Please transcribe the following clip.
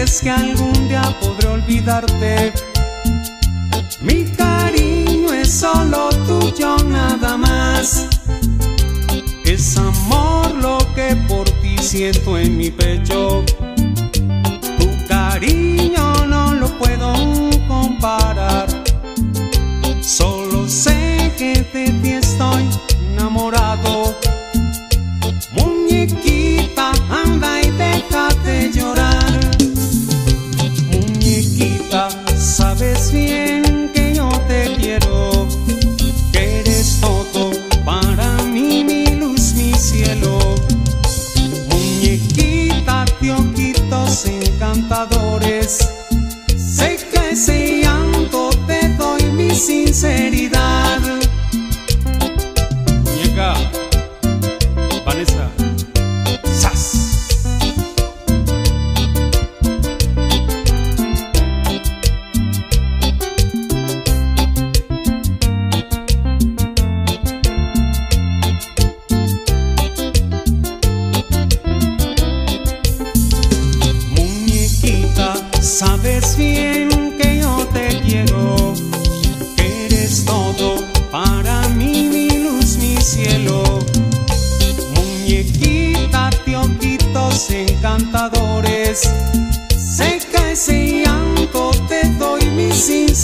crees que algún día podré olvidarte. Mi cariño es solo tuyo, nada más. Es amor lo que por ti siento en mi pecho. Tu cariño no lo puedo comparar. Solo sé que de ti estoy enamorado. Muñequita, anda y deja de llorar. Muñequita, sabes bien que yo te quiero, que eres todo para mí, mi luz, mi cielo. Muñequita de ojitos encantadores, sé que ese llanto te doy mi sinceridad. Muñeca, Vanessa, ¡zas! Muñequita, sabes bien que yo te quiero, que eres todo para mí, mi luz, mi cielo. Muñequita de ojitos encantadores, sé que ese llanto te doy mi sinceridad.